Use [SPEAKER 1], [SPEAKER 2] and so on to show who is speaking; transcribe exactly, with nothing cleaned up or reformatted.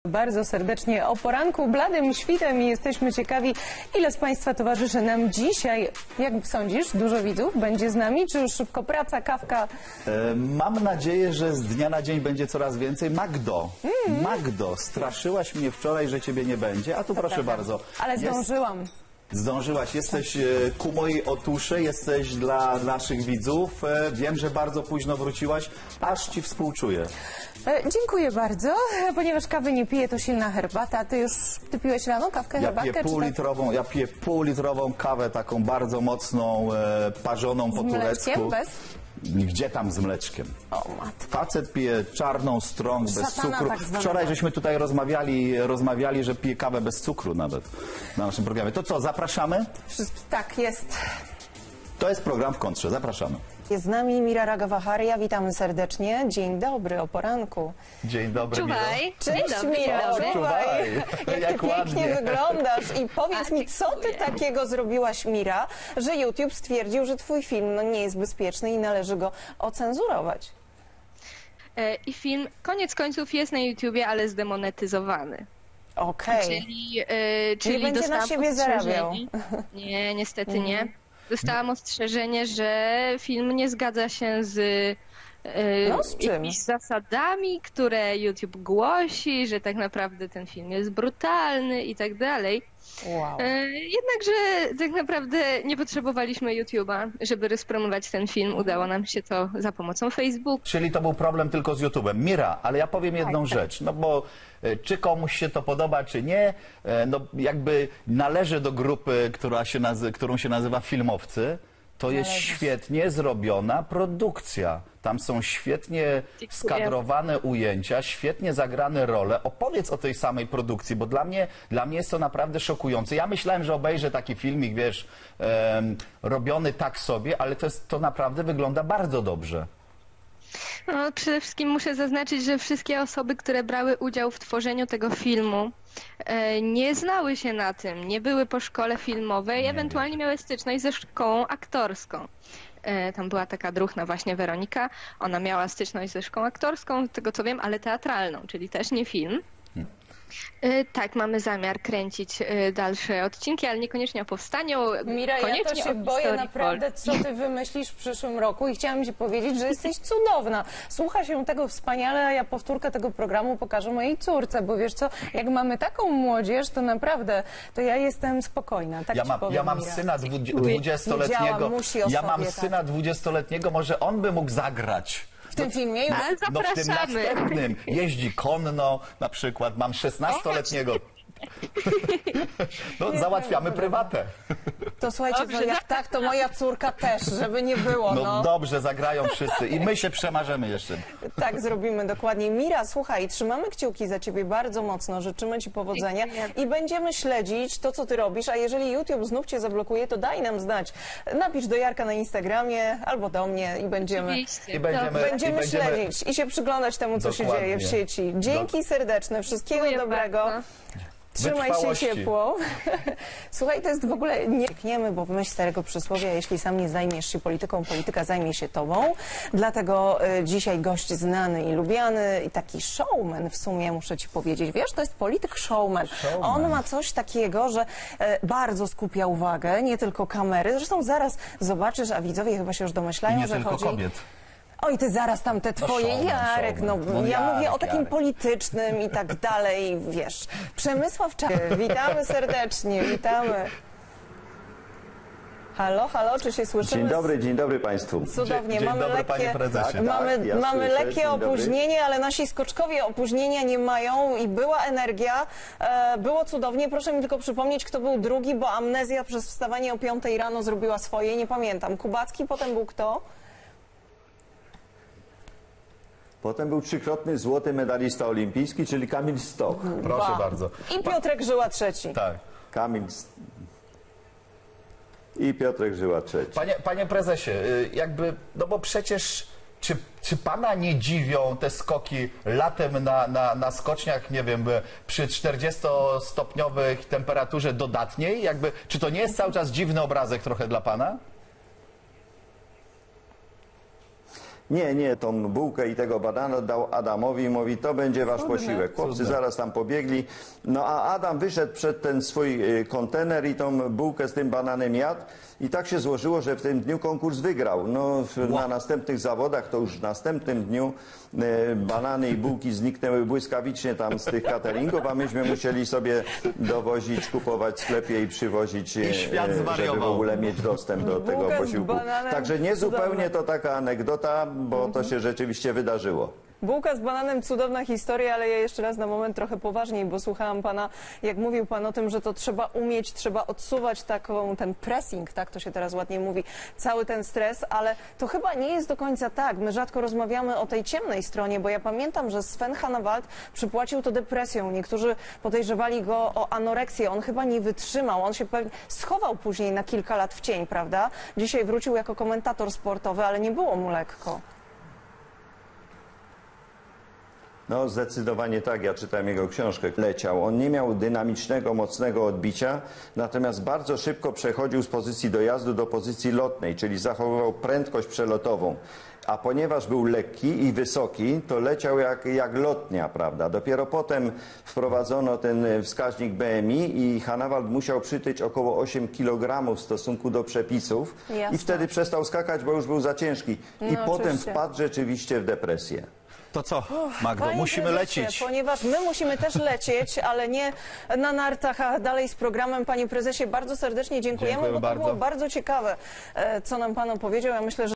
[SPEAKER 1] Bardzo serdecznie o poranku bladym świtem i jesteśmy ciekawi, ile z Państwa towarzyszy nam dzisiaj. Jak sądzisz, dużo widzów będzie z nami, czy już szybko praca, kawka?
[SPEAKER 2] E, mam nadzieję, że z dnia na dzień będzie coraz więcej. Magdo, mm. Magdo, straszyłaś mnie wczoraj, że Ciebie nie będzie, a tu to proszę prawda. bardzo.
[SPEAKER 1] Ale zdążyłam.
[SPEAKER 2] Jest... Zdążyłaś, jesteś ku mojej otuszy, jesteś dla naszych widzów. Wiem, że bardzo późno wróciłaś, aż Ci współczuję.
[SPEAKER 1] E, dziękuję bardzo, ponieważ kawy nie piję, to silna herbata. Ty już, ty piłeś rano kawkę,
[SPEAKER 2] ja
[SPEAKER 1] herbatkę?
[SPEAKER 2] Piję półlitrową, tak? Ja piję półlitrową kawę, taką bardzo mocną, e, parzoną po turecku.
[SPEAKER 1] Bez?
[SPEAKER 2] Gdzie tam z mleczkiem?
[SPEAKER 1] O matko.
[SPEAKER 2] Facet pije czarną strong, bez
[SPEAKER 1] Szatana
[SPEAKER 2] cukru.
[SPEAKER 1] Tak
[SPEAKER 2] Wczoraj żeśmy tutaj rozmawiali, rozmawiali, że pije kawę bez cukru nawet na naszym programie. To co, zapraszamy?
[SPEAKER 1] Wszystko, tak, jest.
[SPEAKER 2] To jest program W Kontrze, zapraszamy.
[SPEAKER 1] Jest z nami Mira Ragawaharia, witamy serdecznie. Dzień dobry, o poranku.
[SPEAKER 2] Dzień dobry,
[SPEAKER 3] Czuwaj.
[SPEAKER 2] Miro.
[SPEAKER 1] Cześć,
[SPEAKER 3] Dobry,
[SPEAKER 1] Mira,
[SPEAKER 3] dobry.
[SPEAKER 1] czuwaj. Jak,
[SPEAKER 2] Jak
[SPEAKER 1] ty pięknie
[SPEAKER 2] ładnie.
[SPEAKER 1] wyglądasz. I powiedz
[SPEAKER 3] A,
[SPEAKER 1] mi, co ty
[SPEAKER 3] dziękuję.
[SPEAKER 1] takiego zrobiłaś, Mira, że YouTube stwierdził, że twój film no, nie jest bezpieczny i należy go ocenzurować.
[SPEAKER 3] E, I film koniec końców jest na YouTubie, ale zdemonetyzowany.
[SPEAKER 1] Okej.
[SPEAKER 3] Czyli, e, czyli
[SPEAKER 1] będzie na
[SPEAKER 3] dostałam
[SPEAKER 1] siebie zarabiał.
[SPEAKER 3] ostrzeżenie. Nie, niestety nie. Dostałam ostrzeżenie, że film nie zgadza się z, e,
[SPEAKER 1] No, z czym?
[SPEAKER 3] jakimiś zasadami, które YouTube głosi, że tak naprawdę ten film jest brutalny i tak dalej.
[SPEAKER 1] Wow.
[SPEAKER 3] E, Jednakże tak naprawdę nie potrzebowaliśmy YouTube'a, żeby rozpromować ten film. Udało nam się to za pomocą Facebooka.
[SPEAKER 2] Czyli to był problem tylko z YouTube'em. Mira, ale ja powiem jedną
[SPEAKER 3] Tak, tak.
[SPEAKER 2] rzecz, no bo e, czy komuś się to podoba, czy nie, e, no jakby należy do grupy, która się nazy- którą się nazywa filmowcy. To jest
[SPEAKER 1] Należy.
[SPEAKER 2] świetnie zrobiona produkcja. Tam są świetnie
[SPEAKER 3] Dziękuję.
[SPEAKER 2] skadrowane ujęcia, świetnie zagrane role. Opowiedz o tej samej produkcji, bo dla mnie, dla mnie jest to naprawdę szokujące. Ja myślałem, że obejrzę taki filmik, wiesz, em, robiony tak sobie, ale to, jest, to naprawdę wygląda bardzo dobrze.
[SPEAKER 3] No, przede wszystkim muszę zaznaczyć, że wszystkie osoby, które brały udział w tworzeniu tego filmu, e, nie znały się na tym, nie były po szkole filmowej,
[SPEAKER 2] Nie
[SPEAKER 3] ewentualnie miały styczność ze szkołą aktorską. E, Tam była taka druhna właśnie Weronika, ona miała styczność ze szkołą aktorską, z tego co wiem, ale teatralną, czyli też nie film. E, Tak, mamy zamiar kręcić e, dalsze odcinki, ale niekoniecznie o powstaniu,
[SPEAKER 1] Mira, ja
[SPEAKER 3] koniecznie
[SPEAKER 1] to się
[SPEAKER 3] o
[SPEAKER 1] boję
[SPEAKER 3] historii
[SPEAKER 1] naprawdę,
[SPEAKER 3] Polski.
[SPEAKER 1] co ty wymyślisz w przyszłym roku i chciałam ci powiedzieć, że jesteś cudowna. Słucha się tego wspaniale, a ja powtórkę tego programu pokażę mojej córce, bo wiesz co, jak mamy taką młodzież, to naprawdę, to ja jestem spokojna, tak
[SPEAKER 2] Ja
[SPEAKER 1] ci
[SPEAKER 2] mam,
[SPEAKER 1] powiem,
[SPEAKER 2] ja mam
[SPEAKER 1] Mira.
[SPEAKER 2] syna dwudziestoletniego.
[SPEAKER 1] Wiedziałam, musi o
[SPEAKER 2] Ja mam
[SPEAKER 1] sobie,
[SPEAKER 2] syna
[SPEAKER 1] tak.
[SPEAKER 2] dwudziestoletniego, może on by mógł zagrać.
[SPEAKER 1] W tym filmie już...
[SPEAKER 3] Ale
[SPEAKER 2] No w tym
[SPEAKER 3] zapraszamy.
[SPEAKER 2] następnym jeździ konno, na przykład mam szesnastoletniego. No załatwiamy prywatę.
[SPEAKER 1] To słuchajcie,
[SPEAKER 3] Dobrze,
[SPEAKER 1] no, jak tak, to moja córka też, żeby nie było,
[SPEAKER 2] No,
[SPEAKER 1] no.
[SPEAKER 2] dobrze, zagrają wszyscy i my się przemarzemy jeszcze.
[SPEAKER 1] Tak zrobimy dokładnie. Mira, słuchaj, trzymamy kciuki za ciebie bardzo mocno, życzymy ci powodzenia
[SPEAKER 3] Dziękuję.
[SPEAKER 1] i będziemy śledzić to, co ty robisz, a jeżeli YouTube znów cię zablokuje, to daj nam znać. Napisz do Jarka na Instagramie albo do mnie i będziemy,
[SPEAKER 3] Oczywiście.
[SPEAKER 2] I będziemy-
[SPEAKER 3] Dobrze.
[SPEAKER 1] będziemy
[SPEAKER 2] I będziemy-
[SPEAKER 1] śledzić i się przyglądać temu, co się
[SPEAKER 2] Dokładnie.
[SPEAKER 1] dzieje w sieci. Dzięki serdeczne, wszystkiego
[SPEAKER 3] Dziękuję
[SPEAKER 1] dobrego.
[SPEAKER 3] bardzo.
[SPEAKER 1] Trzymaj się
[SPEAKER 2] Wytrwałości.
[SPEAKER 1] ciepło. Słuchaj, to jest w ogóle, nie kniemy, bo w myśl starego przysłowia, jeśli sam nie zajmiesz się polityką, polityka zajmie się tobą. Dlatego y, dzisiaj gość znany i lubiany i taki showman w sumie, muszę ci powiedzieć. Wiesz, to jest polityk showman.
[SPEAKER 2] Showman.
[SPEAKER 1] On ma coś takiego, że y, bardzo skupia uwagę, nie tylko kamery. Zresztą zaraz zobaczysz, a widzowie chyba się już
[SPEAKER 2] I
[SPEAKER 1] domyślają,
[SPEAKER 2] nie
[SPEAKER 1] że
[SPEAKER 2] tylko
[SPEAKER 1] chodzi...
[SPEAKER 2] kobiet.
[SPEAKER 1] Oj, ty zaraz tam te twoje,
[SPEAKER 2] showman,
[SPEAKER 1] Jarek,
[SPEAKER 2] showman.
[SPEAKER 1] no,
[SPEAKER 2] No,
[SPEAKER 1] ja
[SPEAKER 2] Jarek,
[SPEAKER 1] mówię o takim
[SPEAKER 2] Jarek.
[SPEAKER 1] politycznym i tak dalej, wiesz. Przemysław Czarnek, witamy serdecznie, witamy. Halo, halo, czy się słyszymy?
[SPEAKER 4] Dzień dobry, dzień dobry Państwu.
[SPEAKER 1] Cudownie,
[SPEAKER 2] Dzień
[SPEAKER 1] mamy
[SPEAKER 2] dobry,
[SPEAKER 1] lekkie,
[SPEAKER 2] panie prezesie.
[SPEAKER 4] Tak,
[SPEAKER 1] mamy,
[SPEAKER 4] ja
[SPEAKER 1] mamy
[SPEAKER 4] słyszę,
[SPEAKER 1] lekkie
[SPEAKER 4] dzień dobry.
[SPEAKER 1] opóźnienie, ale nasi skoczkowie opóźnienia nie mają i była energia, e, było cudownie. Proszę mi tylko przypomnieć, kto był drugi, bo amnezja przez wstawanie o piątej rano zrobiła swoje, nie pamiętam. Kubacki, potem był kto?
[SPEAKER 4] Potem był trzykrotny złoty medalista olimpijski, czyli Kamil Stoch.
[SPEAKER 2] Proszę
[SPEAKER 1] Ba.
[SPEAKER 2] bardzo.
[SPEAKER 1] I Piotrek Żyła trzeci.
[SPEAKER 2] Tak.
[SPEAKER 4] Kamil S- i Piotrek Żyła trzeci.
[SPEAKER 2] Panie, panie prezesie, y, jakby, no bo przecież czy, czy pana nie dziwią te skoki latem na, na, na skoczniach, nie wiem, przy czterdziestostopniowej temperaturze dodatniej? Jakby, czy to nie jest cały czas dziwny obrazek trochę dla pana?
[SPEAKER 4] Nie, nie, tą bułkę i tego banana dał Adamowi i mówi, to będzie wasz
[SPEAKER 1] Cudne.
[SPEAKER 4] posiłek. Chłopcy
[SPEAKER 2] Cudne.
[SPEAKER 4] zaraz tam pobiegli. No a Adam wyszedł przed ten swój y, kontener i tą bułkę z tym bananem jadł. I tak się złożyło, że w tym dniu konkurs wygrał. No, w, na następnych zawodach, to już w następnym dniu y, banany i bułki zniknęły błyskawicznie tam z tych cateringów, a myśmy musieli sobie dowozić, kupować w sklepie i przywozić, y,
[SPEAKER 2] I świat
[SPEAKER 4] y, żeby w
[SPEAKER 2] zwariował.
[SPEAKER 4] ogóle mieć dostęp do tego
[SPEAKER 1] Bułka z
[SPEAKER 4] posiłku.
[SPEAKER 1] bananem,
[SPEAKER 4] Także nie zupełnie
[SPEAKER 1] cudowne.
[SPEAKER 4] to taka anegdota, bo to się rzeczywiście wydarzyło.
[SPEAKER 1] Bułka z bananem, cudowna historia, ale ja jeszcze raz na moment trochę poważniej, bo słuchałam pana, jak mówił pan o tym, że to trzeba umieć, trzeba odsuwać taką, ten pressing, tak to się teraz ładnie mówi, cały ten stres, ale to chyba nie jest do końca tak. My rzadko rozmawiamy o tej ciemnej stronie, bo ja pamiętam, że Sven Hannawald przypłacił to depresją. Niektórzy podejrzewali go o anoreksję. On chyba nie wytrzymał. On się pewnie schował później na kilka lat w cień, prawda? Dzisiaj wrócił jako komentator sportowy, ale nie było mu lekko.
[SPEAKER 4] No zdecydowanie tak, ja czytałem jego książkę. Leciał. On nie miał dynamicznego, mocnego odbicia, natomiast bardzo szybko przechodził z pozycji dojazdu do pozycji lotnej, czyli zachowywał prędkość przelotową. A ponieważ był lekki i wysoki, to leciał jak, jak lotnia, prawda? Dopiero potem wprowadzono ten wskaźnik B M I i Hannawald musiał przytyć około osiem kilogramów w stosunku do przepisów.
[SPEAKER 1] Jasne.
[SPEAKER 4] I wtedy przestał skakać, bo już był za ciężki. I
[SPEAKER 1] No,
[SPEAKER 4] potem
[SPEAKER 1] oczywiście.
[SPEAKER 4] wpadł rzeczywiście w depresję.
[SPEAKER 2] To co, Magdo,
[SPEAKER 1] Panie
[SPEAKER 2] musimy
[SPEAKER 1] prezesie,
[SPEAKER 2] lecieć.
[SPEAKER 1] Ponieważ my musimy też lecieć, ale nie na nartach, a dalej z programem. Panie prezesie, bardzo serdecznie dziękujemy,
[SPEAKER 2] Dziękujemy
[SPEAKER 1] bo to
[SPEAKER 2] bardzo.
[SPEAKER 1] było bardzo ciekawe, e, co nam pan opowiedział. Ja myślę, że